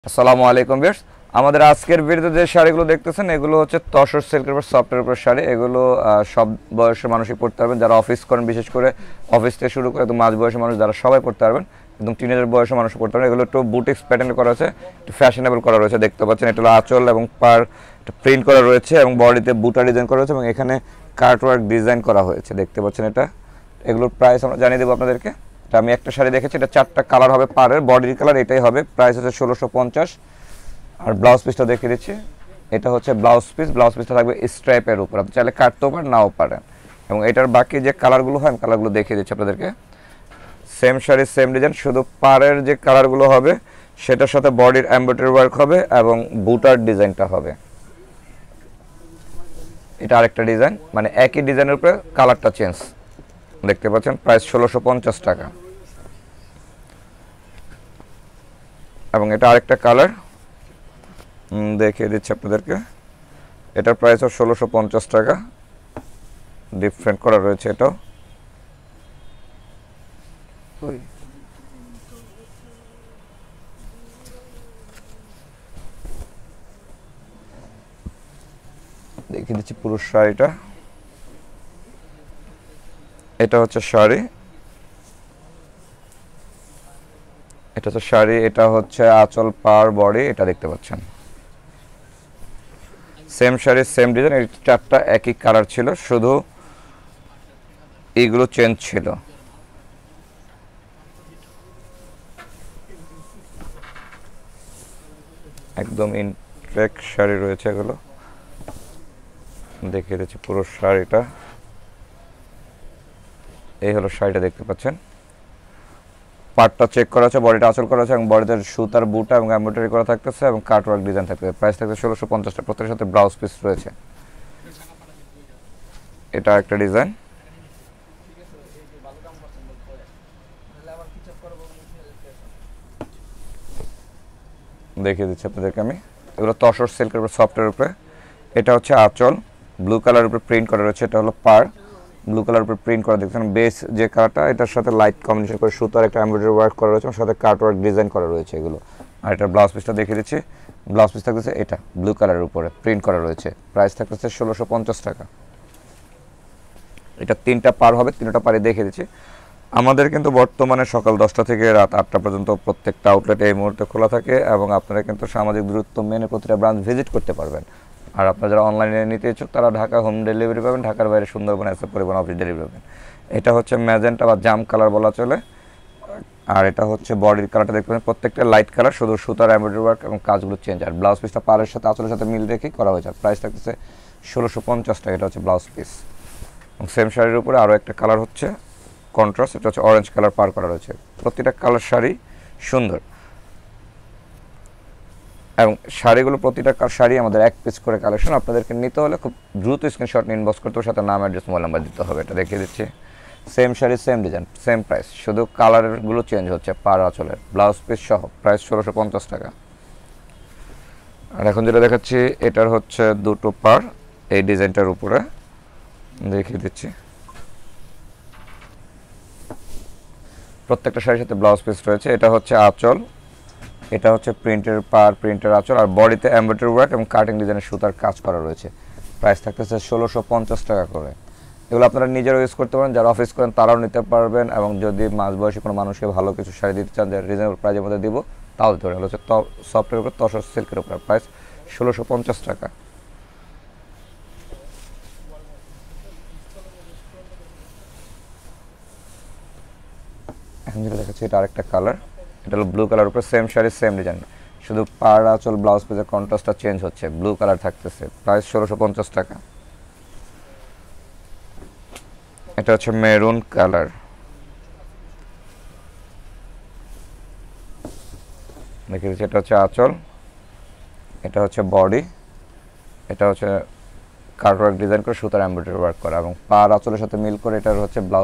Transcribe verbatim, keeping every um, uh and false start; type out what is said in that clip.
আসসালামু আলাইকুম ভিউয়ার্স, আমাদের আজকের ভিডিওতে যে শাড়িগুলো দেখতেছেন এগুলো হচ্ছে তসর সিল্কের উপর সফটের উপর শাড়ি। এগুলো সব বয়সের মানুষই পড়তে পারবেন, যারা অফিস করেন, বিশেষ করে অফিস থেকে শুরু করে একদম মাঝ বয়সের মানুষ যারা সবাই পড়তে পারবেন, একদম টিনেজার বয়সের মানুষ পড়তে পারবেন। এগুলো একটু বুটিক্স প্যাটার্নে করা আছে, একটু ফ্যাশনেবল করা রয়েছে, দেখতে পাচ্ছেন। এটা হলো আঁচল এবং পার প্রিন্ট করা রয়েছে এবং বডিতে বুটা ডিজাইন করা রয়েছে এবং এখানে কাটওয়ার্ক ডিজাইন করা হয়েছে, দেখতে পাচ্ছেন। এটা এগুলোর প্রাইস আমরা জানিয়ে দেবো আপনাদেরকে। এটা আমি একটা শাড়ি দেখেছি, এটা চারটা কালার হবে, পাড়ের বডির কালার এটাই হবে। প্রাইস হচ্ছে ষোলোশো পঞ্চাশ। আর ব্লাউজ পিসটা দেখিয়ে দিচ্ছি, এটা হচ্ছে ব্লাউজ পিস। ব্লাউজ পিসটা থাকবে স্ট্রাইপের উপর, আপনি চাইলে কাটতেও পারেন, নাও পারেন। এবং এটার বাকি যে কালারগুলো হয় আমি কালারগুলো দেখিয়ে দিচ্ছি আপনাদেরকে। সেম শাড়ি সেম ডিজাইন, শুধু পাড়ের যে কালারগুলো হবে সেটার সাথে বডির এমব্রয়ডারি ওয়ার্ক হবে এবং বুটার ডিজাইনটা হবে। এটা আরেকটা ডিজাইন, মানে একই ডিজাইনের উপরে কালারটা চেঞ্জ, দেখতে পাচ্ছেন। প্রাইস ষোলোশো পঞ্চাশ টাকা। এবং এটা আরেকটা কালার দেখিয়ে দিচ্ছি আপনাদেরকে, এটার প্রাইস হচ্ছে ষোলোশো পঞ্চাশ টাকা। ডিফারেন্ট করা রয়েছে এটাও। দেখিয়ে দিচ্ছি পুরো শাড়িটা। এটা হচ্ছে শাড়ি, এটা হচ্ছে শাড়ি, এটা হচ্ছে আঁচল, পার, বডি, এটা দেখতে পাচ্ছেন। সেম শাড়ি সেম ডিজাইন, এই চারটা একই কালার ছিল, শুধু এইগুলো চেঞ্জ ছিল। একদম ইনটেক শাড়ি রয়েছে এগুলো। দেখিয়ে দিচ্ছি পুরো শাড়িটা। এই হলো শাড়িটা, দেখতে পাচ্ছেন। পার্টটা চেক করা আছে, বডিটা আঁচল করা আছে এবং বডিতে সুতার বুটা এবং এমব্রয়ডারি করা থাকতেছে এবং কাটওয়ার্ক ডিজাইন থাকতেছে। প্রাইস থাকছে ষোলোশো পঞ্চাশ টাকা। প্রত্যেকের সাথে ব্লাউজ পিস রয়েছে। এটা একটা ডিজাইন, দেখিয়ে দিচ্ছি আপনাদেরকে আমি। এগুলো তসর সিল্কের উপর সফটের উপরে। এটা হচ্ছে আঁচল, ব্লু কালার উপরে প্রিন্ট করা রয়েছে। এটা হলো পার, ব্লু কালার উপরে প্রিন্ট করা, দেখছেন। বেস যে কালারটা, এটার সাথে লাইট কম্বিনেশন করে সুতার একটা এমব্রয়ডারি ওয়ার্ক করা রয়েছে, সাথে কাটওয়ার্ক ডিজাইন করা রয়েছে এগুলো। আর এটা ব্লাউজ পিসটা দেখিয়ে দিচ্ছি। ব্লাউজ পিস থাকতেছে এটা ব্লু কালারের উপরে প্রিন্ট করা রয়েছে। প্রাইস থাকতেছে ষোলোশো পঞ্চাশ টাকা। এটা তিনটা পার হবে, তিনটা পারে দেখিয়ে দিচ্ছি। আমাদের কিন্তু বর্তমানে সকাল দশটা থেকে রাত আটটা পর্যন্ত প্রত্যেকটা আউটলেট এই মুহূর্তে খোলা থাকে এবং আপনারা কিন্তু সামাজিক দূরত্ব মেনে প্রতিটা ব্রাঞ্চ ভিজিট করতে পারবেন। আর আপনারা যারা অনলাইনে নিতে ইচ্ছুক তারা ঢাকা হোম ডেলিভারি পাবেন, ঢাকার বাইরে সুন্দরবন এসে পরিবহন অফিস ডেলিভারি পাবেন। এটা হচ্ছে ম্যাজেন্টা বা জাম কালার বলা চলে। আর এটা হচ্ছে বডির কালারটা, দেখতে পাবেন প্রত্যেকটা লাইট কালার, শুধু সুতার এমব্রয়ডারি ওয়ার্ক এবং কাজগুলো চেঞ্জ। আর ব্লাউজ পিসটা পাড়ের সাথে আঁচলের সাথে মিল রেখে করা হয়েছে। প্রাইস থাকতেছে ষোলোশো পঞ্চাশ টাকা। এটা হচ্ছে ব্লাউজ পিস। এবং সেম শাড়ির উপরে আরও একটা কালার হচ্ছে কন্ট্রাস্ট, এটা হচ্ছে অরেঞ্জ কালার পার করা রয়েছে। প্রতিটা কালার শাড়ি সুন্দর এবং শাড়িগুলো প্রতিটা শাড়ি আমাদের এক পিস করে কালেকশন। আপনাদেরকে নিতে হলে খুব দ্রুত স্ক্রিনশট নিয়ে ইনবক্স করতে হবে, সাথে নাম, অ্যাড্রেস, মোবাইল নাম্বার দিতে হবে। এটা দেখিয়ে দিচ্ছি। Same sari same design same price, শুধু কালারগুলো চেঞ্জ হচ্ছে পার আঁচলের। ব্লাউজ পিস সহ প্রাইস ষোলোশো পঞ্চাশ টাকা। আর এখন যেটা দেখাচ্ছি এটার হচ্ছে দুটো পার, এই ডিজাইনটার উপরে দেখিয়ে দিচ্ছি। প্রত্যেকটা শাড়ির সাথে ব্লাউজ পিস রয়েছে। এটা হচ্ছে আঁচল, এটা হচ্ছে প্রিন্টের পার, প্রিন্টের আঁচল, আর বডিতে এমব্রয়ডারি ওয়ার্ক এবং কাটিং ডিজাইনের সুতার কাজ করা রয়েছে। প্রাইস থাকতেছে ষোলোশো পঞ্চাশ টাকা করে। এগুলো আপনারা নিজেরাও ইউজ করতে পারেন, যারা অফিস করেন তারাও নিতে পারবেন। এবং যদি মাঝবয়সী কোনো মানুষকে ভালো কিছু শাড়ি দিতে চান যে রিজনেবল প্রাইসের মধ্যে দিব, তাও দিতে পারেন। হচ্ছে সফটের উপর তসর সিল্কের উপর, প্রাইস ষোলোশো পঞ্চাশ টাকা। এখন যেটা দেখাচ্ছি এটা আরেকটা কালার, এটা হলো ব্লু কালার উপরে সেম শাড়ি সেম ডিজাইন, শুধু পাড় আঁচল ব্লাউজ পিসের কন্ট্রাস্টটা চেঞ্জ হচ্ছে, ব্লু কালার থাকতেছে। প্রাইস ষোলোশো পঞ্চাশ টাকা। এটা হচ্ছে মেরুন কালার, দেখে দিচ্ছি। এটা হচ্ছে আঁচল, এটা হচ্ছে বডি, এটা হচ্ছে কাটওয়ার্ক ডিজাইন করে সুতার এমব্রয়ডারি ওয়ার্ক করা এবং পাড় আঁচলের সাথে মিল করে এটার হচ্ছে ব্লাউজ।